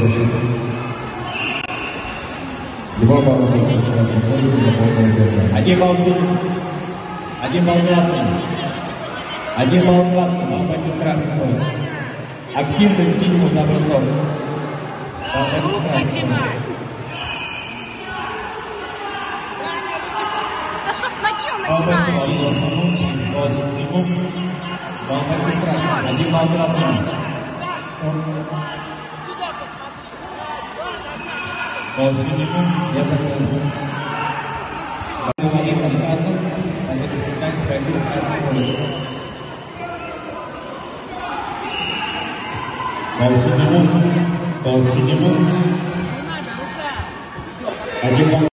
защиты. 2 балла получил с красным поясом за полное игры. 1 балл синим. 1 балл красным. 1 балл красным. Бабатин красный пояс. Активность синему за бросок. Да что с ноги он начинает? 1 балл красным. По синему. Я пошел. Есть там сразу. Они пускаются пойти с красным поясом. По синему. 1 балл.